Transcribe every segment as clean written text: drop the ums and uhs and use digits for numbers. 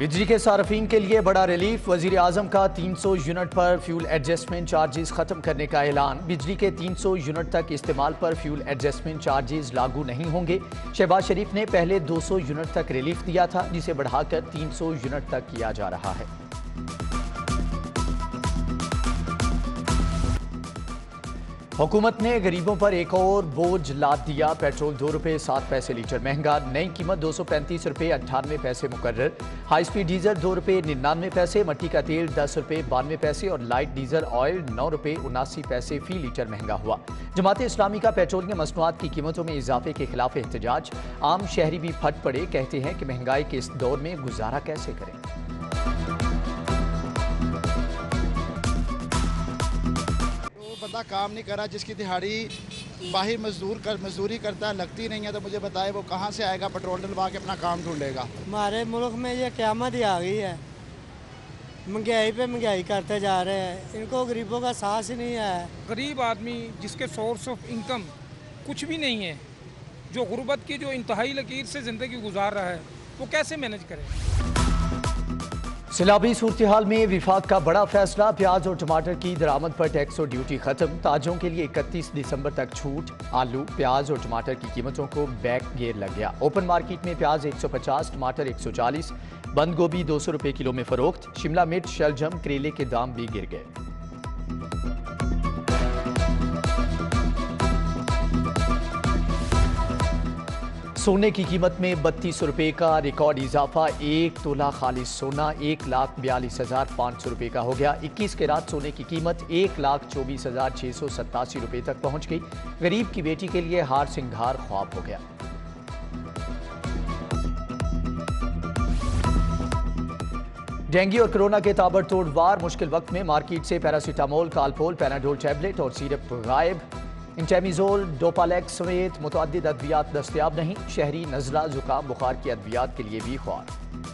बिजली के सार्फिन के लिए बड़ा रिलीफ। वजीर आजम का 300 यूनिट पर फ्यूल एडजस्टमेंट चार्जेस खत्म करने का ऐलान। बिजली के 300 यूनिट तक इस्तेमाल पर फ्यूल एडजस्टमेंट चार्जेस लागू नहीं होंगे। शहबाज शरीफ ने पहले 200 यूनिट तक रिलीफ दिया था, जिसे बढ़ाकर 300 यूनिट तक किया जा रहा है। हुकूमत ने गरीबों पर एक और बोझ लाद दिया। पेट्रोल 2 रुपये 7 पैसे लीटर महंगा, नई कीमत 235 रुपये 98 पैसे मुकर्रर। हाई स्पीड डीजल 2 रुपये 99 पैसे, मट्टी का तेल 10 रुपये 92 पैसे और लाइट डीजल ऑयल 9 रुपये 79 पैसे फी लीटर महंगा हुआ। जमात इस्लामी का पेट्रोलियम मसनूआत की कीमतों में इजाफे के खिलाफ एहतजाज। आम शहरी भी फट पड़े, कहते हैं कि महंगाई के इस दौर में गुजारा कैसे करें। बंदा काम नहीं कर रहा, जिसकी दिहाड़ी बाहर मजदूरी करता है, लगती नहीं है, तो मुझे बताए वो कहाँ से आएगा पेट्रोल डलवा के अपना काम ढूंढेगा। हमारे मुल्क में ये क़यामत ही आ गई है। महंगाई पे महंगाई करते जा रहे हैं, इनको गरीबों का साहस ही नहीं है। गरीब आदमी जिसके सोर्स ऑफ इनकम कुछ भी नहीं है, जो गुर्बत की जो इंतहाई लकीर से ज़िंदगी गुजार रहा है, वो कैसे मैनेज करे। सैलाबी सूरत हाल में विफाक का बड़ा फैसला। प्याज और टमाटर की दरामद पर टैक्स और ड्यूटी खत्म। ताजों के लिए 31 दिसंबर तक छूट। आलू, प्याज और टमाटर की कीमतों को बैक गियर लग गया। ओपन मार्केट में प्याज 150, टमाटर 140, बंद गोभी 200 रुपये किलो में फरोख्त। शिमला मिर्च, शलजम, करेले के दाम भी गिर गए। सोने की कीमत में 32 रुपये का रिकॉर्ड इजाफा। 1 तोला खालिश सोना 1,42,500 रुपये का हो गया। 21 कैरात सोने की कीमत 1,24,687 रुपये तक पहुंच गई। गरीब की बेटी के लिए हार सिंगार ख्वाब हो गया। डेंगू और कोरोना के ताबड़तोड़ वार। मुश्किल वक्त में मार्केट से पैरासीटामोल, कालपोल, पैनाडोल टैबलेट और सिरप गायब। इंटेमिजोल, डोपालेक्स समेत मुतअद्दिद अद्वियात दस्तयाब नहीं। शहरी नज़ला, जुकाम, बुखार की अद्वियात के लिए भी ख्वार।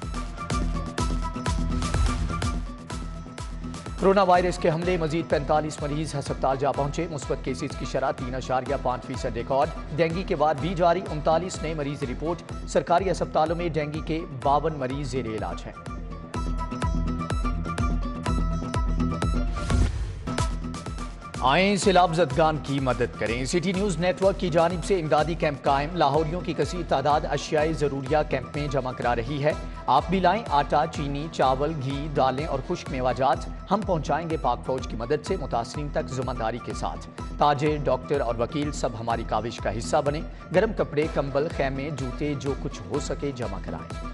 कोरोना वायरस के हमले, मजीद 45 मरीज अस्पताल जा पहुंचे। मुस्बत केसेस की शरह 3.5% रिकॉर्ड। डेंगू के बाद भी जारी 39 नए मरीज रिपोर्ट। सरकारी अस्पतालों में डेंगू के 52 मरीज जेर इलाज हैं। आए सैलाब ज़दगान की मदद करें। सिटी न्यूज़ नेटवर्क की जानिब से इमदादी कैंप कायम। लाहौरियों की कसीर तादाद अशियाए ज़रूरिया कैंप में जमा करा रही है। आप भी लाएं आटा, चीनी, चावल, घी, दालें और खुश्क मेवाजात। हम पहुँचाएंगे पाक फौज की मदद से मुतासरीन तक ज़िम्मेदारी के साथ। ताजिर, डॉक्टर और वकील सब हमारी काविश का हिस्सा बने। गर्म कपड़े, कंबल, खैमे, जूते, जो कुछ हो सके जमा कराएं।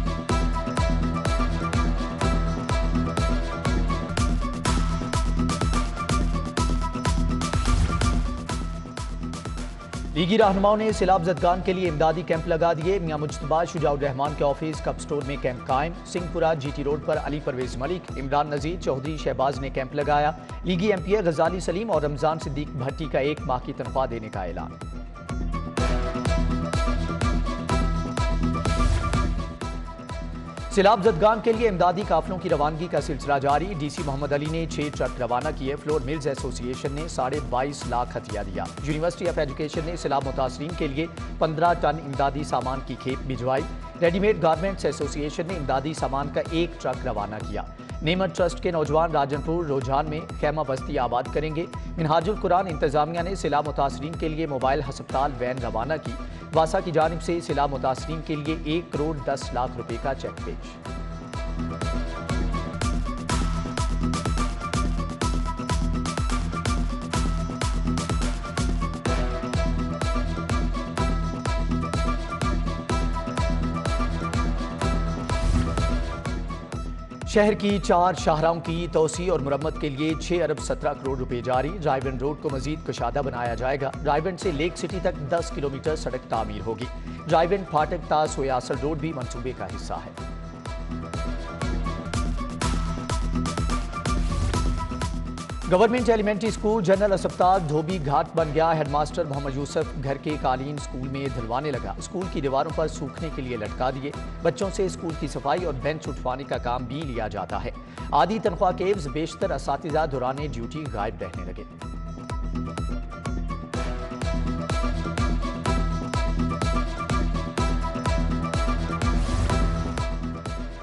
लीगी रहनुमाओं ने सैलाब ज़दगान के लिए इमदादी कैंप लगा दिए। मियां मुज्तबा शुजाउर रहमान के ऑफिस कप स्टोर में कैंप कायम। सिंहपुरा GT रोड पर अली परवेज मलिक, इमरान नजीर, चौधरी शहबाज ने कैंप लगाया। लीगी MP गजाली सलीम और रमजान सिद्दीक भट्टी का 1 माह की तनख्वाह देने का ऐलान। सैलाब ज़दगान के लिए इमदादी काफिलों की रवानगी का सिलसिला जारी। DC मोहम्मद अली ने 6 ट्रक रवाना किए। फ्लोर मिल्स एसोसिएशन ने 22.5 लाख हथिया दिया। यूनिवर्सिटी ऑफ एजुकेशन ने सैलाब मुतासरीन के लिए 15 टन इमदादी सामान की खेप भिजवाई। रेडीमेड गारमेंट्स एसोसिएशन ने इमदादी सामान का 1 ट्रक रवाना किया। नेमत ट्रस्ट के नौजवान राजनपुर रोजान में खैमा बस्ती आबाद करेंगे। मिनहाजुल कुरान इंतजामिया ने सैलाब मुतासरीन के लिए मोबाइल हस्पताल वैन रवाना की। वासा की जानिब से सैलाब मुतासरीन के लिए 1 करोड़ 10 लाख रुपए का चेक पेश। शहर की 4 शाहराहों की तोसी और मुरम्मत के लिए 6 अरब 17 करोड़ रुपए जारी। ड्राइविंग रोड को मजीद कुशादा बनाया जाएगा। ड्राइविंग से लेक सिटी तक 10 किलोमीटर सड़क तामीर होगी। ड्राइविंग फाटक ता सोयासल रोड भी मंसूबे का हिस्सा है। गवर्नमेंट एलिमेंट्री स्कूल जनरल अस्पताल धोबी घाट बन गया। हेडमास्टर मोहम्मद यूसुफ घर के कालीन स्कूल में धुलवाने लगा। स्कूल की दीवारों पर सूखने के लिए लटका दिए। बच्चों से स्कूल की सफाई और बेंच उठवाने का काम भी लिया जाता है। आधी तनख्वाह के एवज बेशतर असातिज़ा दौरान ड्यूटी गायब रहने लगे।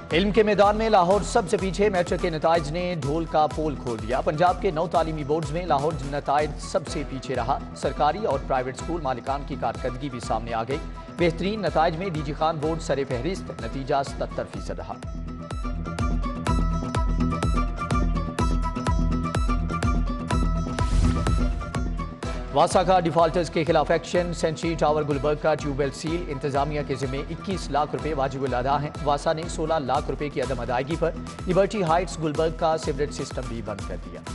इल्म के मैदान में लाहौर सबसे पीछे, मैट्रिक के नताइज ने ढोल का पोल खोल दिया। पंजाब के 9 तालीमी बोर्ड्स में लाहौर नताइज सबसे पीछे रहा। सरकारी और प्राइवेट स्कूल मालिकान की कारकर्दगी भी सामने आ गई। बेहतरीन नताइज में डीजी खान बोर्ड सरे फहरिस्त, नतीजा 77% रहा। वासा का डिफॉल्टर्स के खिलाफ एक्शन। सेंचुरी टावर गुलबर्ग का ट्यूबवेल सील, इंतजामिया के जिम्मे 21 लाख रुपए वाजिबुल अदा हैं। वासा ने 16 लाख रुपए की अदम अदायगी पर लिबर्टी हाइट्स गुलबर्ग का सीवरेज सिस्टम भी बंद कर दिया।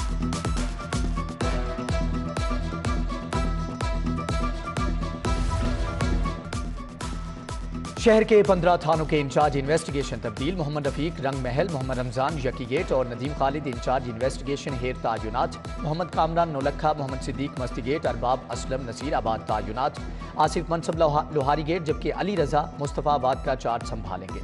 शहर के 15 थानों के इंचार्ज इन्वेस्टिगेशन तब्दील। मोहम्मद रफीक रंग महल, मोहम्मद रमजान यकी गेट और नदीम खालिद इंचार्ज इन्वेस्टिगेशन हेर तायुनात। मोहम्मद कामरान नौलखा, मोहम्मद सिद्दीक मस्ती गेट, अरबाब असलम नसीराबाद तायुनात। आसिफ मनसब लोहारी गेट, जबकि अली रजा मुस्तफाबाद का चार्ज संभालेंगे।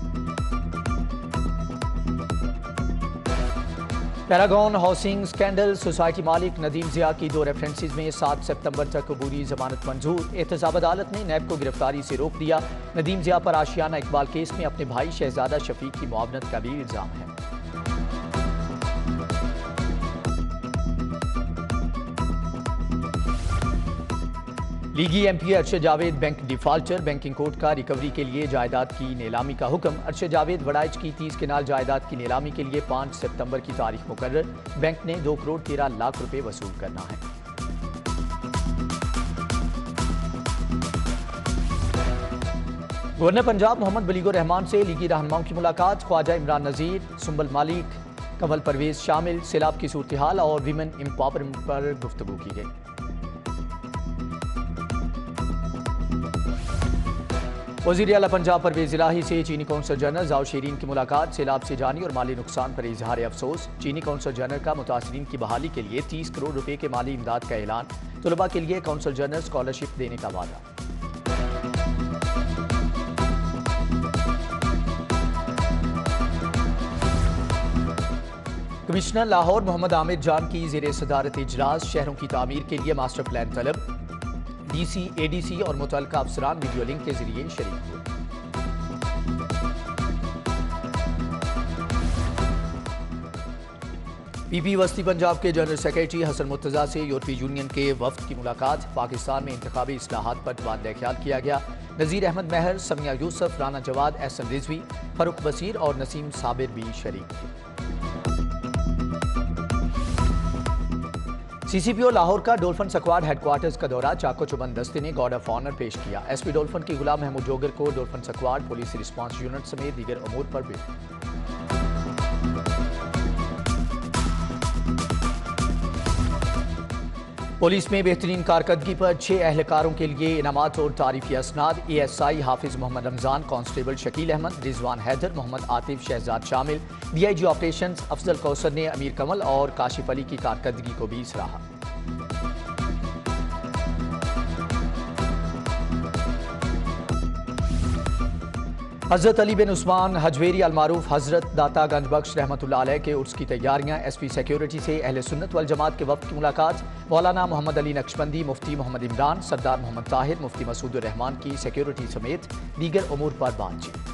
पैरागॉन हाउसिंग स्कैंडल, सोसाइटी मालिक नदीम जिया की 2 रेफरेंसेस में 7 सितंबर तक अबूरी जमानत मंजूर। एहतसाब अदालत ने नैब को गिरफ्तारी से रोक दिया। नदीम जिया पर आशियाना इकबाल केस में अपने भाई शहजादा शफीक की मुआवनत का भी इल्जाम है। लीगी MP Arshad Javed bank defaulter. Banking court का रिकवरी के लिए जायदाद की नीलामी का हुक्म। अरशद जावेद वड़ाइच की 30 केनाल जायदाद की नीलामी के लिए 5 सितंबर की तारीख मुकर्रर। बैंक ने 2 करोड़ 13 लाख रुपए वसूल करना है। गवर्नर पंजाब मोहम्मद बलीगुर रहमान से लीगी रहनुमाओं की मुलाकात। ख्वाजा इमरान नजीर, सुंबल मालिक, कंवल परवेज शामिल। सैलाब की सूरत हाल और विमेन एम्पावरमेंट पर गुफ्तगू की गई। वज़ीर आला पंजाब परवेज इलाही से चीनी कौंसल जनरल जाओ शीरीन की मुलाकात। सैलाब से जानी और माली नुकसान पर इजहार अफसोस। चीनी कौंसल जनरल का मुतासरीन की बहाली के लिए 30 करोड़ रुपए के माली इमदाद का ऐलान। तलबा के लिए कौंसल जनरल स्कॉलरशिप देने का वादा। कमिश्नर लाहौर मोहम्मद आमिर जान की ज़ेरे सदारत इजलास। शहरों की तामीर के लिए मास्टर प्लान तलब। डीसी, एडीसी और मुतल्लिका अफसरान वीडियो लिंक के जरिए शरीक हुए। पीपी वस्ती पंजाब के जनरल सेक्रेटरी हसन मुर्तजा से यूरोपीय यूनियन के वफ्द की मुलाकात। पाकिस्तान में इंतखाबी इस्लाहात पर तबादला ख्याल किया गया। नज़ीर अहमद महर, समिया यूसुफ, राना जवाद, एहसन रिजवी, फरूक बसीर और नसीम साबिर भी शरीक थे। सीसीपीओ लाहौर का डोल्फन स्क्वाड हेडक्वार्टर्स का दौरा। चाको चुबंद दस्ते ने गार्ड ऑफ ऑनर पेश किया। एसपी डोल्फन की गुलाम महमूद जोगर को dolphin squad, police response unit समेत दीगर अमूर पर भी। पुलिस में बेहतरीन कारकर्दगी पर 6 एहलकारों के लिए इनामात और तारीफी असनाद। एएसआई हाफिज मोहम्मद रमजान, कांस्टेबल शकील अहमद, रिजवान हैदर, मोहम्मद आतिफ शहजाद शामिल। डीआईजी ऑपरेशंस अफजल कौसर ने अमीर कमल और काशिफ अली की कारकर्दगी को भी सराहा। हजरत अली बिन उस्मान हजवेरी अलमारूफ हजरत दाता गंजबख्श रहमतुल्लाह अलैह के उर्स की तैयारियां। एसपी सिक्योरिटी से अहले सुन्नत वल जमात के वफ्द की मुलाकात। मौलाना मोहम्मद अली नक्शबंदी, मुफ्ती मोहम्मद इमरान, सरदार मोहम्मद ताहिर, मुफ्ती मसूद रहमान की सिक्योरिटी समेत दीगर अमूर पर बातचीत।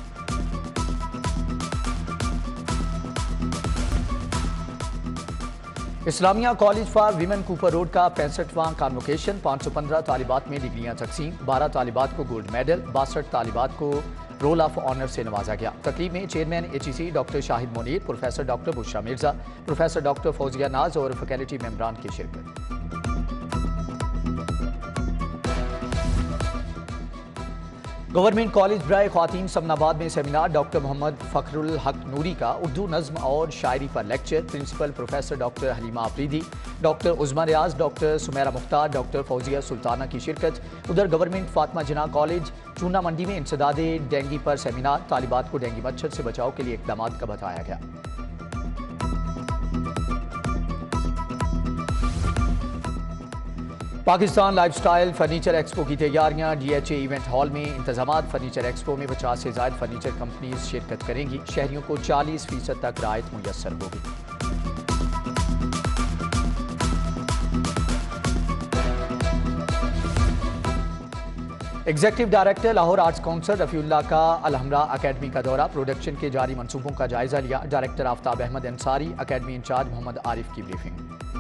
Islamia college for women Cooper road का 65वां कॉन्वोकेशन। 515 तालिबात में डिग्रियां तकसीम। 12 तालिबात को गोल्ड मेडल, 62 तालिबात को रोल ऑफ ऑनर से नवाजा गया। तकरीब में chairman HEC doctor Shahid Munir, professor doctor Bushra Mirza, professor doctor Fauzia Naz और फैकल्टी मेंबरान की शिरकत। गवर्नमेंट कॉलेज ब्राय ख्वातीन समनाबाद में सेमिनार। डॉक्टर मोहम्मद फखरुल हक नूरी का उर्दू नज्म और शायरी पर lecture. Principal professor doctor Halima Afridi, doctor Uzma Riaz, doctor Sumera Mukhtar, doctor Fauzia Sultana की शिरकत। उधर गवर्नमेंट फातिमा जिन्ना कॉलेज चूना मंडी में इंसदाद डेंगी पर सेमिनार। तालिबात को डेंगी मच्छर से बचाव के लिए इकदाम का बताया गया। पाकिस्तान लाइफस्टाइल फर्नीचर एक्सपो की तैयारियां। डीएचए इवेंट हॉल में इंतजामात। फर्नीचर एक्सपो में 50 से ज़ायद फर्नीचर कंपनीज शिरकत करेंगी। शहरियों को 40% तक राहत मुयस्सर होगी। Executive director Lahore arts council Rafiullah का अलहमरा अकेडमी का दौरा, प्रोडक्शन के जारी मंसूबों का जायजा लिया। Director Aftab Ahmed Ansari, academy incharge Mohammad Arif की ब्रीफिंग।